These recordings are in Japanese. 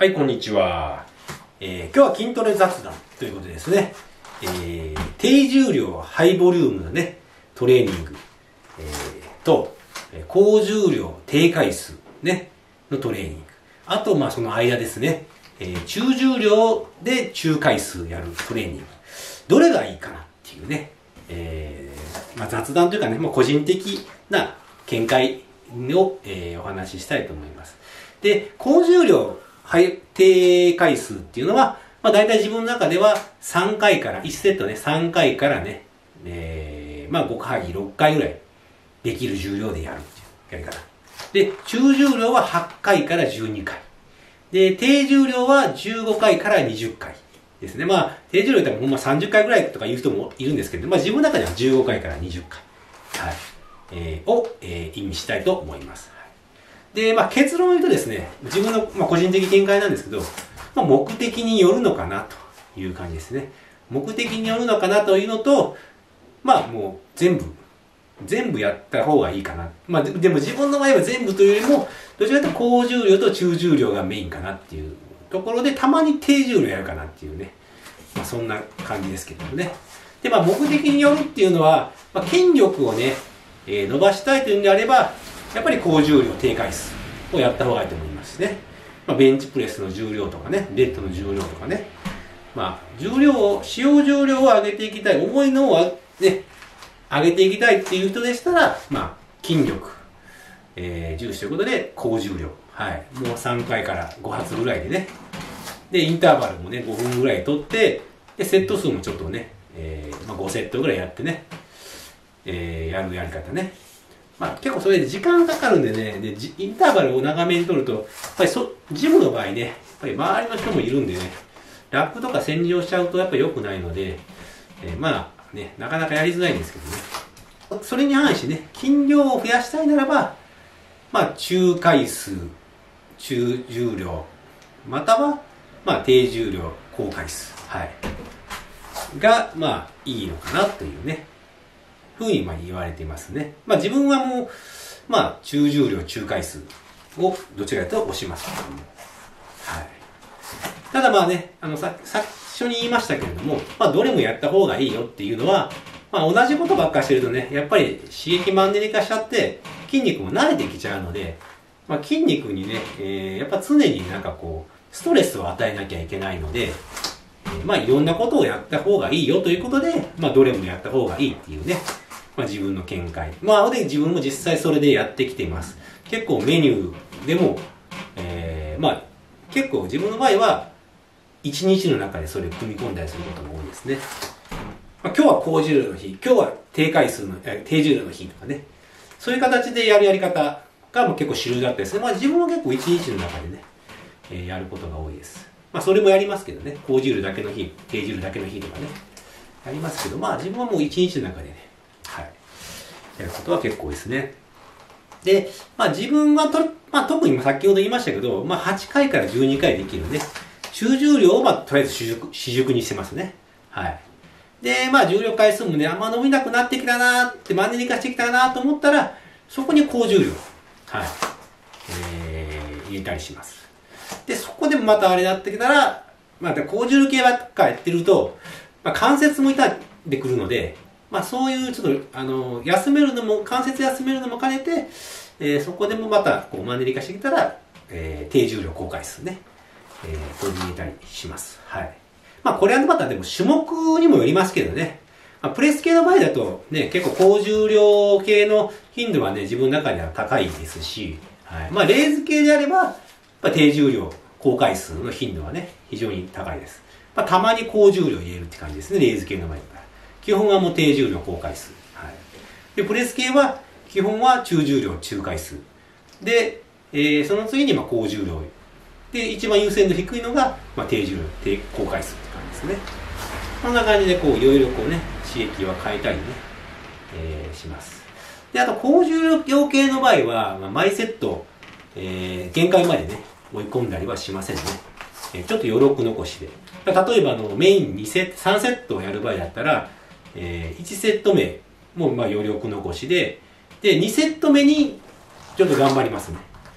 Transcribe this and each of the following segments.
はい、こんにちは。今日は筋トレ雑談ということでですね、低重量、ハイボリュームのね、トレーニング、と、高重量、低回数、ね、のトレーニング。あと、その間ですね、中重量で中回数やるトレーニング。どれがいいかなっていうね、雑談というかね、個人的な見解を、お話ししたいと思います。で、高重量、低回数っていうのは、大体自分の中では3回から、1セットね、3回からね、5回、6回ぐらいできる重量でやるっていうやり方。で、中重量は8回から12回。で、低重量は15回から20回ですね。低重量ってほんま30回ぐらいとか言う人もいるんですけど、自分の中では15回から20回、を、意味したいと思います。で、結論を言うとですね、自分の、個人的見解なんですけど、目的によるのかなという感じですね。目的によるのかなというのと、もう全部やった方がいいかな。でも自分の場合は全部というよりも、どちらかというと高重量と中重量がメインかなっていうところで、たまに低重量やるかなっていうね。そんな感じですけどもね。で、目的によるっていうのは、筋力をね、伸ばしたいというんであれば、やっぱり高重量低回数をやった方がいいと思いますしね。ベンチプレスの重量とかね、デッドの重量とかね。使用重量を上げていきたい、重いのをね、上げていきたいっていう人でしたら、筋力、重視ということで、高重量。もう3回から5発ぐらいでね。で、インターバルもね、5分ぐらい取って、で、セット数もちょっとね、5セットぐらいやってね、やるやり方ね。結構それで時間かかるんでね、で、インターバルを長めに取ると、やっぱりジムの場合ね、やっぱり周りの人もいるんでね、ラップとか洗浄しちゃうとやっぱり良くないので、なかなかやりづらいんですけどね。それに反してね、筋量を増やしたいならば、中回数、中重量、または、低重量、高回数、が、いいのかなというね。ふうに言われていますね。自分はもう、中重量、中回数をどちらかと押しますけども。ただ最初に言いましたけれども、どれもやった方がいいよっていうのは、同じことばっかしてるとね、やっぱり刺激マンネリ化しちゃって、筋肉も慣れてきちゃうので、筋肉にね、やっぱ常にストレスを与えなきゃいけないので、いろんなことをやった方がいいよということで、どれもやった方がいいっていうね、自分の見解。で、自分も実際それでやってきています。結構メニューでも、結構自分の場合は、一日の中でそれを組み込んだりすることが多いですね。今日は高重量の日、今日は低重量の日とかね。そういう形でやるやり方が結構主流だったですね。自分は結構一日の中でね、やることが多いです。それもやりますけどね。高重量だけの日、低重量だけの日とかね。やりますけど、自分はもう一日の中でね、やることは結構ですね。で、自分は特に先ほど言いましたけど、8回から12回できるね。中重量をとりあえず主軸にしてますね。で、重量回数もね、あんま伸びなくなってきたなーって、マンネリ化してきたなーと思ったら、そこに高重量、入れたりします。で、そこでもまたあれになってきたら、高重量系ばっかやってると、関節も痛んでくるので、そういうちょっと、関節休めるのも兼ねて、そこでもまた、マンネリ化してきたら、低重量高回数ね、取り入れたりします。これはまたでも種目にもよりますけどね。プレス系の場合だとね、結構高重量系の頻度はね、自分の中では高いですし、レーズ系であれば、低重量高回数の頻度はね、非常に高いです。たまに高重量入れるって感じですね、レーズ系の場合だったら。基本はもう低重量高回数。で、プレス系は、基本は中重量中回数。で、その次に高重量。で、一番優先度低いのが、低重量、低高回数って感じですね。こんな感じで、いろいろ刺激は変えたりね、します。で、あと、高重量系の場合は、毎セット、限界までね、追い込んだりはしませんね。ちょっと余力残しで。例えば、メイン3セットをやる場合だったら、1セット目も余力残しで、2セット目にちょっと頑張りますね。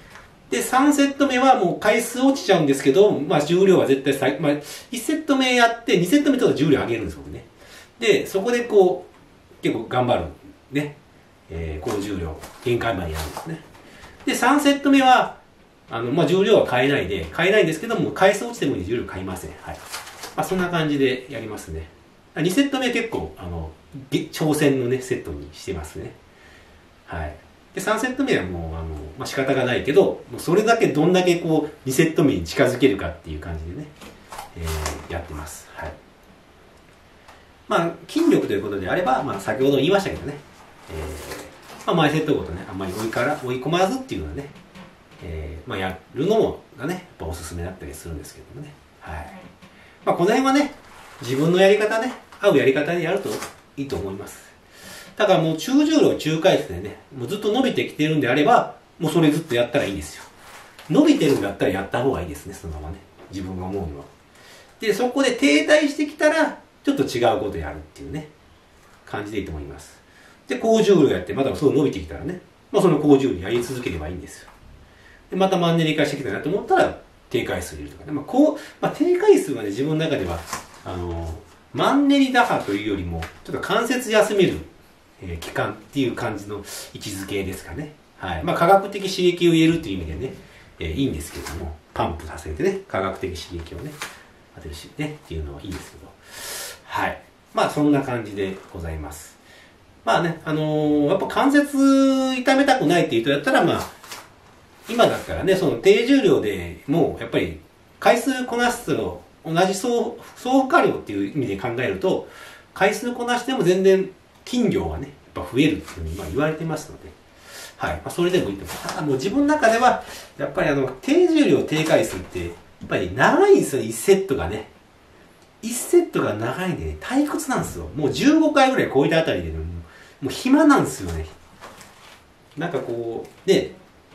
で、3セット目はもう回数落ちちゃうんですけど、まあ重量は絶対まあ1セット目やって、2セット目ちょっと重量上げるんですよね。で、そこでこう、結構頑張る。ね。高重量、限界までやるんですね。で、3セット目は、まあ重量は変えないんですけども、回数落ちても重量変えません。はい。まあそんな感じでやりますね。2セット目は結構、挑戦のね、セットにしてますね。はい。で、3セット目はもう、まあ、仕方がないけど、もうそれだけどんだけこう、2セット目に近づけるかっていう感じでね、やってます。はい。まあ、筋力ということであれば、まあ、先ほど言いましたけどね、まあ、毎セットごとね、あんまり追い込まずっていうのはね、まあ、やるのもがね、やっぱおすすめだったりするんですけどもね。はい。まあ、この辺はね、自分のやり方ね、合うやり方でやるといいと思います。だからもう中重量中回数でね、もうずっと伸びてきてるんであれば、もうそれずっとやったらいいんですよ。伸びてるんだったらやった方がいいですね、そのままね。自分が思うのは。で、そこで停滞してきたら、ちょっと違うことやるっていうね、感じでいいと思います。で、高重量やって、またそう伸びてきたらね、まあその高重量やり続ければいいんですよ。で、またマンネリ化してきたなと思ったら、低回数入れるとかね。まあ低回数はね、自分の中では、マンネリ打破というよりも、ちょっと関節休める、期間っていう感じの位置づけですかね。はい。まあ科学的刺激を入れるという意味でね、いいんですけども、パンプさせてね、科学的刺激をね、当てるしね、っていうのはいいんですけど。はい。まあそんな感じでございます。まあね、やっぱ関節痛めたくないっていう人だったら、まあ、今だったらね、その低重量でもうやっぱり回数こなすと同じ総負荷量っていう意味で考えると、回数こなしても全然筋量がね、やっぱ増えるっていうふうに言われてますので、はい。まあ、それでもいいと思います。ただもう自分の中では、やっぱり低重量低回数って、やっぱり長いんですよ、1セットがね。1セットが長いんでね、退屈なんですよ。もう15回ぐらい超えたあたりで、ね、もう暇なんですよね。なんかこう、で、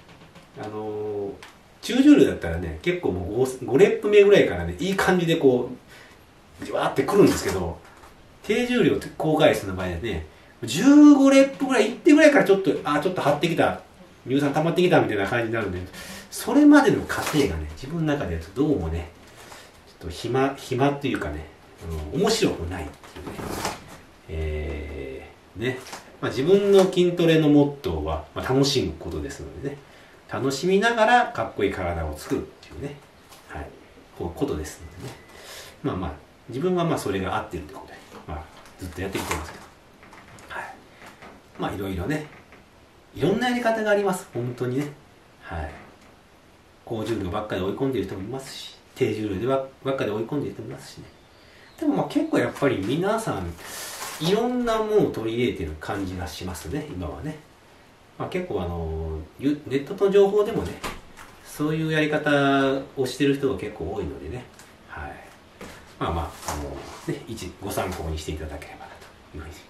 中重量だったらね、結構もう 5レップ目ぐらいからね、いい感じでこう、じわーってくるんですけど、低重量高回数の場合はね、15レップぐらい行ってぐらいからちょっと張ってきた、乳酸溜まってきたみたいな感じになるんで、それまでの過程がね、自分の中でどうもね、ちょっと暇っていうかね、面白くないっていうね。まあ、自分の筋トレのモットーは、まあ、楽しむことですのでね、楽しみながらかっこいい体を作るっていうね、はい、ことですのでね。まあまあ、自分はまあそれが合ってるってことで、まあ、ずっとやってきてますけど。はい。まあいろいろね、いろんなやり方があります、本当にね。はい。高重量ばっかり追い込んでいる人もいますし、低重量でばっかり追い込んでいる人もいますしね。でもまあ結構やっぱり皆さん、いろんなものを取り入れてる感じがしますね、今はね。まあ、結構ネットの情報でもね、そういうやり方をしてる人が結構多いのでね、はい。まあまあ、ね、ご参考にしていただければなというふうに